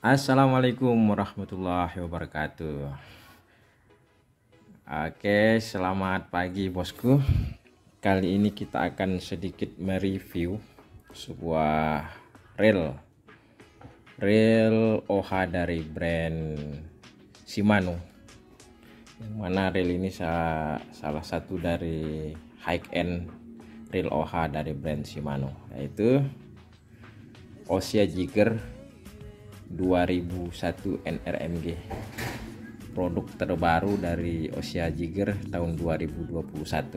Assalamualaikum warahmatullahi wabarakatuh. Oke, selamat pagi bosku. Kali ini kita akan sedikit mereview sebuah reel OH dari brand Shimano, yang mana reel ini salah satu dari high end reel OH dari brand Shimano, yaitu Ossia Jigger 2001 NRMG, produk terbaru dari Ossia Jigger tahun 2021.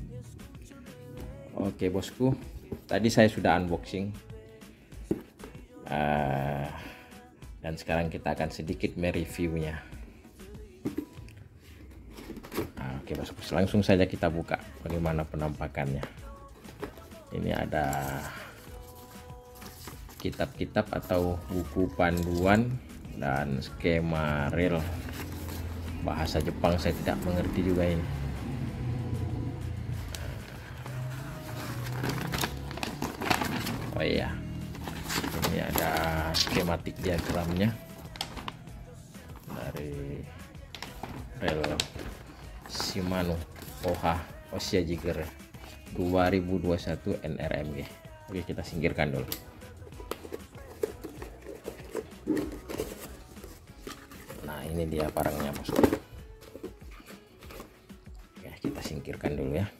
Oke bosku, tadi saya sudah unboxing dan sekarang kita akan sedikit mereviewnya. Oke bosku, langsung saja kita buka bagaimana penampakannya. Ini ada kitab-kitab atau buku panduan dan skema reel. Bahasa Jepang saya tidak mengerti juga ini. Oh iya, ini ada skematik diagramnya dari reel Shimano OH Ossia Jigger 2021 NRMG. Oke, kita singkirkan dulu. Nah, ini dia barangnya bosku. Ya, kita singkirkan dulu ya.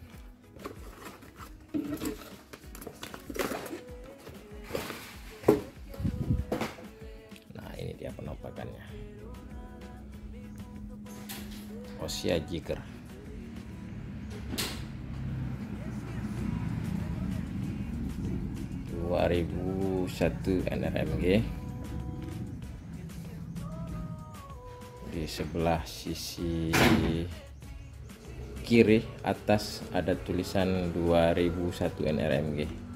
Nah, ini dia penampakannya. Ossia Jigger. NRMG. Di sebelah sisi kiri atas ada tulisan 2001 NRMG.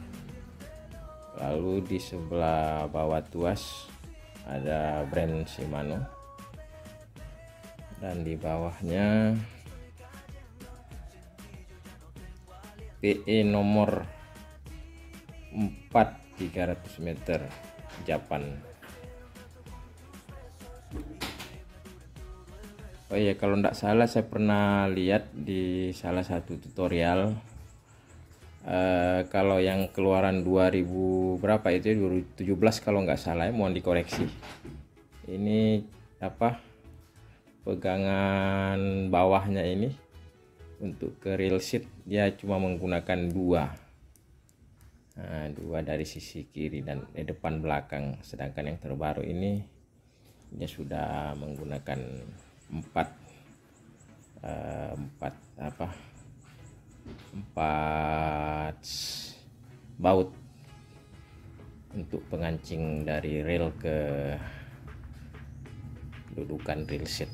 Lalu di sebelah bawah tuas ada brand Shimano, dan di bawahnya PE nomor 4 300 meter Japan. Oh iya, kalau tidak salah saya pernah lihat di salah satu tutorial, kalau yang keluaran 2000 berapa itu 2017 kalau nggak salah ya, mohon dikoreksi. Ini apa, pegangan bawahnya ini untuk ke reel seat dia cuma menggunakan dua dari sisi kiri dan depan belakang, sedangkan yang terbaru ini dia sudah menggunakan empat baut untuk pengancing dari reel ke dudukan reel seat.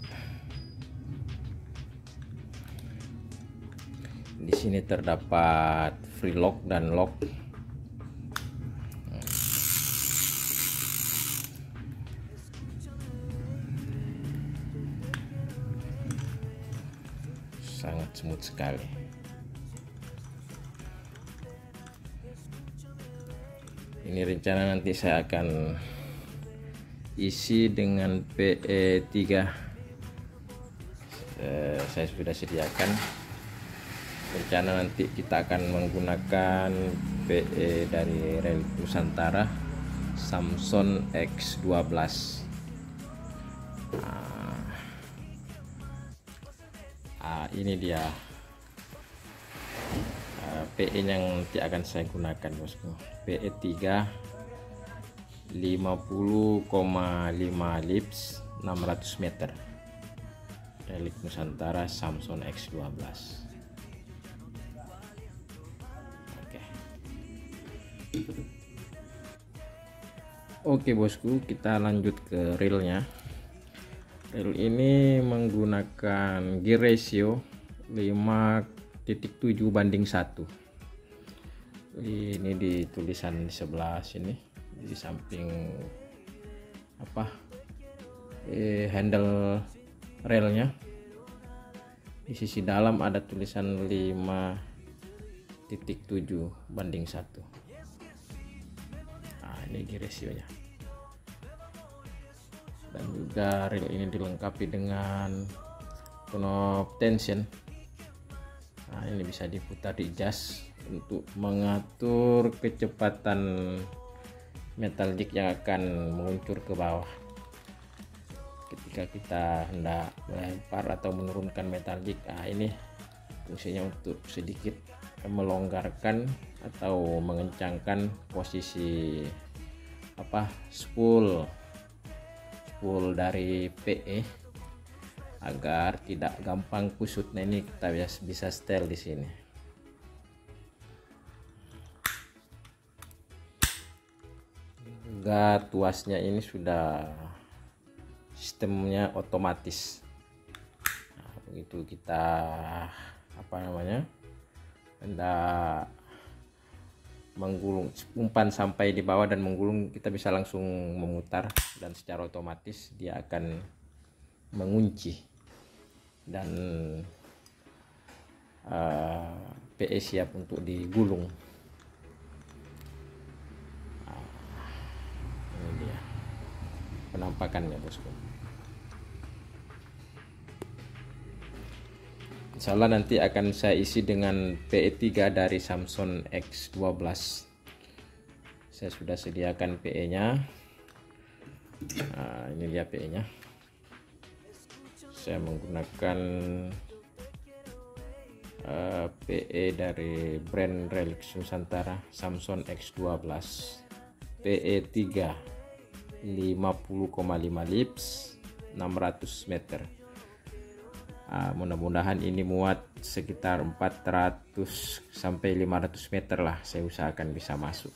Di sini terdapat free lock dan lock. Sangat smooth sekali. Ini rencana nanti saya akan isi dengan PE3. Saya sudah sediakan. Rencana nanti kita akan menggunakan PE dari reel Nusantara Samson X12. Ini dia PE yang nanti akan saya gunakan bosku. PE3 50,5 lips 600 meter reel Nusantara Samson X12. Oke bosku, kita lanjut ke reelnya. Reel ini menggunakan gear ratio 5.7:1. Ini di tulisan di sebelah sini, di samping handle relnya. Di sisi dalam ada tulisan 5.7:1. Nah, ini gear ratio-nya. Dan juga reel ini dilengkapi dengan knob tension. Nah, ini bisa diputar di jas untuk mengatur kecepatan metal jig yang akan meluncur ke bawah ketika kita hendak melempar atau menurunkan metal jig. Nah, ini fungsinya untuk sedikit melonggarkan atau mengencangkan posisi spool dari PE agar tidak gampang kusut. Nah, ini kita bisa setel di sini. Juga tuasnya ini sudah sistemnya otomatis. Nah, begitu kita hendak menggulung umpan sampai di bawah dan menggulung, kita bisa langsung memutar dan secara otomatis dia akan mengunci dan PE siap untuk digulung. Ini dia penampakannya, bosku. Insya Allah nanti akan saya isi dengan PE3 dari Samsung X12. Saya sudah sediakan PE-nya. Nah, ini dia PE-nya. Saya menggunakan PE dari brand Relix Nusantara, Samsung X12 PE3 50,5 lips 600 meter. Mudah-mudahan ini muat sekitar 400 sampai 500 meter lah, saya usahakan bisa masuk.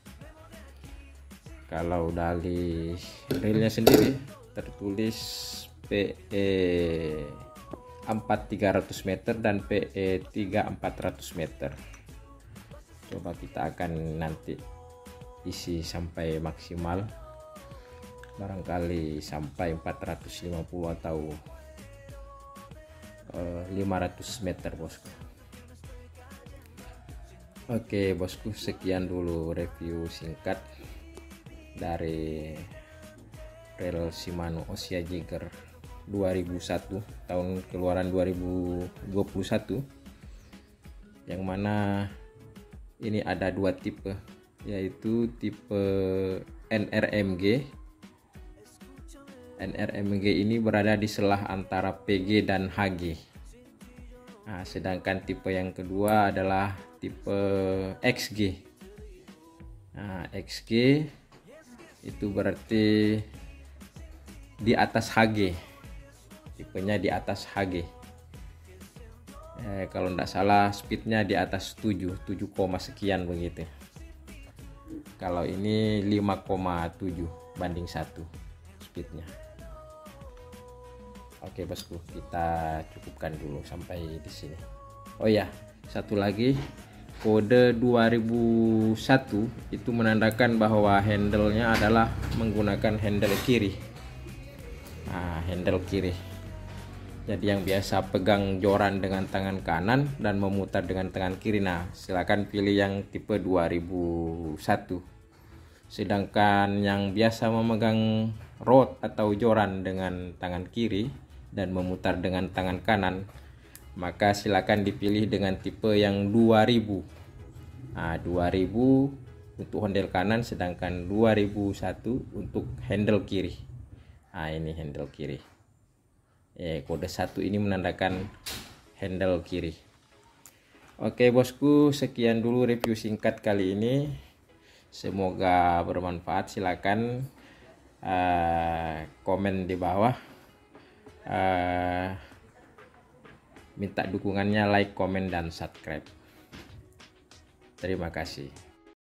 Kalau dari reelnya sendiri tertulis PE 4 300 meter dan PE 3 400 meter. Coba kita akan nanti isi sampai maksimal, barangkali sampai 450 atau 500 meter, bosku. Oke, bosku, sekian dulu review singkat dari reel Shimano Ossia Jagger 2001, tahun keluaran 2021, yang mana ini ada dua tipe, yaitu tipe NRMG. NRMG ini berada di selah antara PG dan HG. Nah, sedangkan tipe yang kedua adalah tipe XG. Nah, XG itu berarti di atas HG, tipenya di atas HG. Kalau tidak salah speednya di atas 7 sekian begitu. Kalau ini 5,7 banding 1 speednya. Oke, bosku, kita cukupkan dulu sampai di sini. Oh ya, satu lagi, kode 2001 itu menandakan bahwa handle-nya adalah menggunakan handle kiri. Nah, handle kiri. Jadi yang biasa pegang joran dengan tangan kanan dan memutar dengan tangan kiri. Nah, silakan pilih yang tipe 2001. Sedangkan yang biasa memegang rod atau joran dengan tangan kiri dan memutar dengan tangan kanan, maka silakan dipilih dengan tipe yang 2000. Nah, 2000 untuk handle kanan, sedangkan 2001 untuk handle kiri. Nah, ini handle kiri. Kode 1 ini menandakan handle kiri. Oke, bosku, sekian dulu review singkat kali ini. Semoga bermanfaat. Silakan komen di bawah, minta dukungannya, like, komen, dan subscribe. Terima kasih.